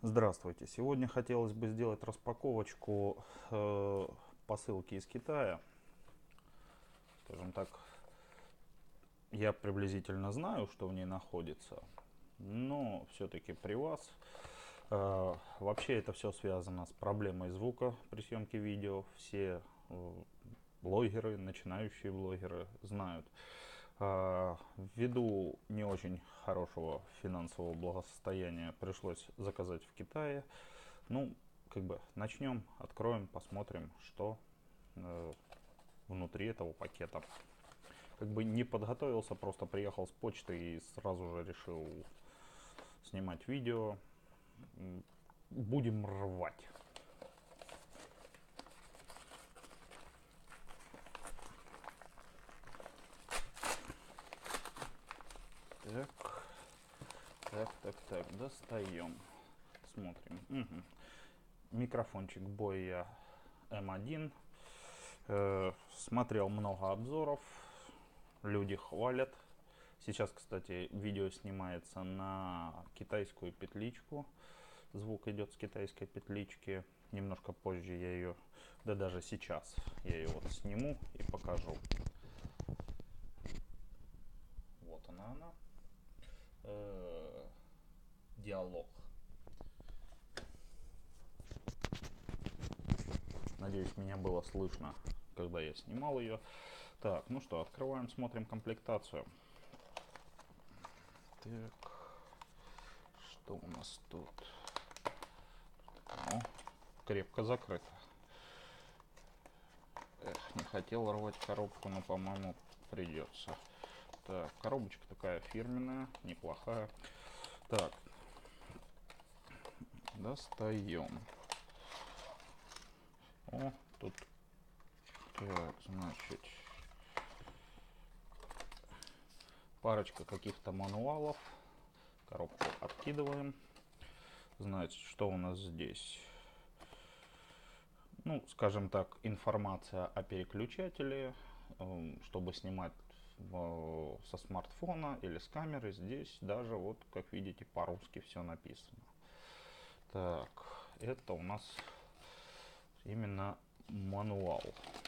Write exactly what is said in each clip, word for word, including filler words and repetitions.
Здравствуйте! Сегодня хотелось бы сделать распаковочку э, посылки из Китая. Скажем так, я приблизительно знаю, что в ней находится, но все-таки при вас. Э, вообще это все связано с проблемой звука при съемке видео. Все э, блогеры, начинающие блогеры знают. А, Ввиду не очень хорошего финансового благосостояния пришлось заказать в Китае. Ну, как бы начнем, откроем, посмотрим, что э, внутри этого пакета. Как бы не подготовился, просто приехал с почты и сразу же решил снимать видео. Будем рвать. Так, так, так, так, достаем. Смотрим. Угу. Микрофончик Boya эм один. Э, смотрел много обзоров. Люди хвалят. Сейчас, кстати, видео снимается на китайскую петличку. Звук идет с китайской петлички. Немножко позже я ее, да даже сейчас, я ее вот сниму и покажу. Вот она она. Э-э- диалог. Надеюсь, меня было слышно, когда я снимал ее. Так, ну что, открываем, смотрим комплектацию. Так, что у нас тут? О, крепко закрыто. Эх, не хотел рвать коробку, но, по-моему, придется. Так, коробочка такая фирменная, неплохая. Так, достаем. О, тут, так, значит, парочка каких-то мануалов. Коробку откидываем. Значит, что у нас здесь? Ну, скажем так, информация о переключателе, чтобы снимать со смартфона или с камеры. Здесь даже, вот, как видите, по-русски все написано. Так, это у нас именно мануал.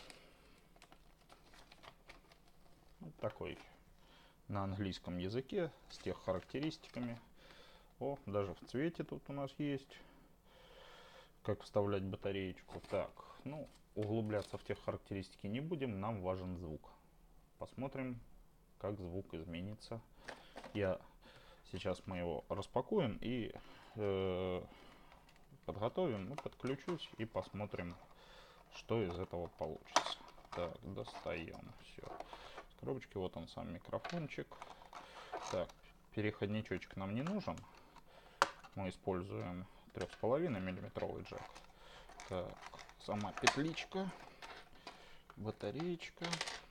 Вот такой на английском языке с тех характеристиками. О, даже в цвете тут у нас есть, как вставлять батареечку. Так, ну, углубляться в тех характеристики не будем, нам важен звук. Посмотрим, как звук изменится. Я сейчас мы его распакуем и э, подготовим, ну, подключусь и посмотрим, что из этого получится. Так, достаем все. С коробочки вот он сам микрофончик. Так, переходничок нам не нужен. Мы используем три с половиной миллиметровый джек. Так, сама петличка, батареечка.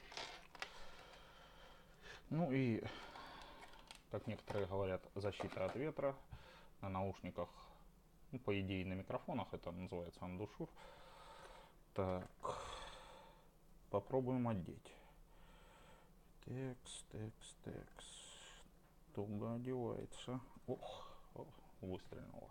Ну и, как некоторые говорят, защита от ветра. На наушниках, ну, по идее на микрофонах это называется андушюр. Так, попробуем одеть. Текс, текс, текс. Туго одевается. Ох, ох, выстрелила.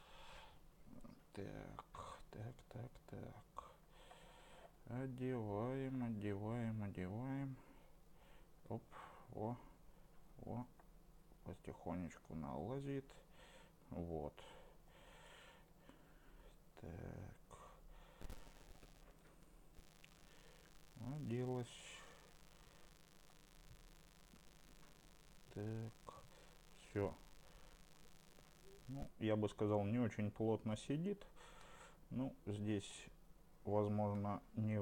Так, так, так, так. Одеваем, одеваем, одеваем. Оп, о, о. Потихонечку налазит. Вот. Так. Оделась. Так. Все. Ну, я бы сказал, не очень плотно сидит. Ну, здесь, возможно, не...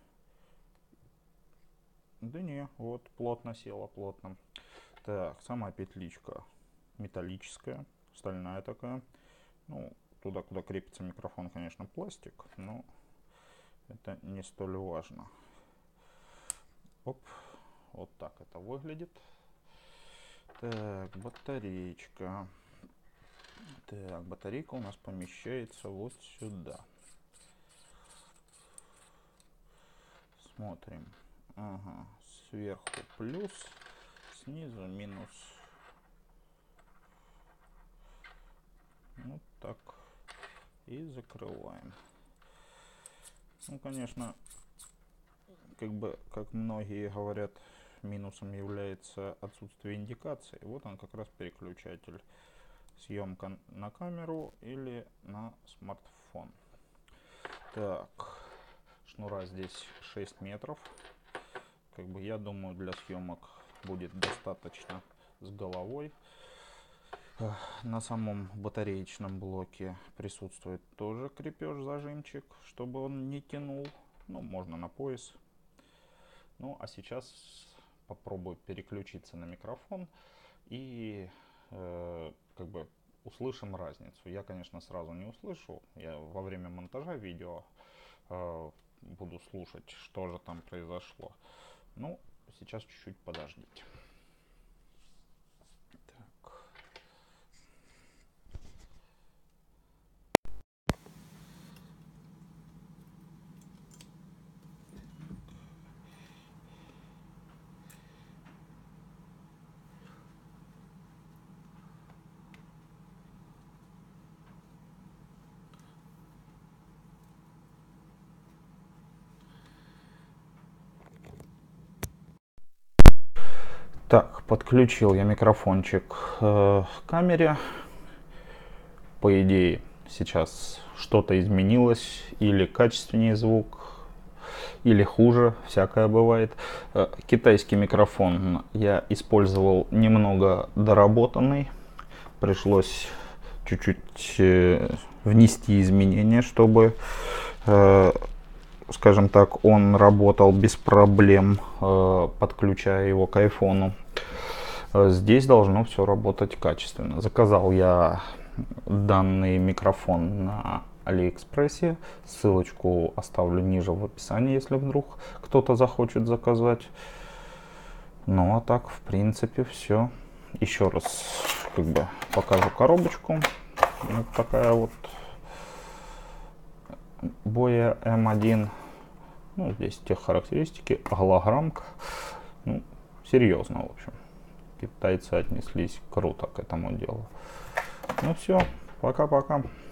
Да не, вот плотно села, плотно. Так, сама петличка металлическая, стальная такая. Ну, туда, куда крепится микрофон, конечно, пластик, но это не столь важно. Оп, вот так это выглядит. Так, батареечка. Так, батарейка у нас помещается вот сюда. Смотрим. Ага, сверху плюс, снизу минус. Вот так и закрываем. Ну, конечно, как бы, как многие говорят, минусом является отсутствие индикации. Вот он как раз переключатель. Съемка на камеру или на смартфон. Так, шнура здесь шесть метров. Как бы, я думаю, для съемок будет достаточно с головой. На самом батареечном блоке присутствует тоже крепеж, зажимчик, чтобы он не тянул. Ну, можно на пояс. Ну, а сейчас попробую переключиться на микрофон и э, как бы услышим разницу. Я, конечно, сразу не услышу. Я во время монтажа видео э, буду слушать, что же там произошло. Ну, сейчас чуть-чуть подождите. Так, подключил я микрофончик э, к камере. По идее, сейчас что-то изменилось, или качественнее звук, или хуже, всякое бывает. Э, китайский микрофон я использовал немного доработанный. Пришлось чуть-чуть э, внести изменения, чтобы, э, скажем так, он работал без проблем, э, подключая его к айфону. Здесь должно все работать качественно. Заказал я данный микрофон на Алиэкспрессе. Ссылочку оставлю ниже в описании, если вдруг кто-то захочет заказать. Ну а так, в принципе, все. Еще раз как бы покажу коробочку. Вот такая вот Boya эм один. Ну, здесь тех характеристики, голограммка. Ну, серьезно, в общем. Китайцы отнеслись круто к этому делу. Ну все, пока-пока.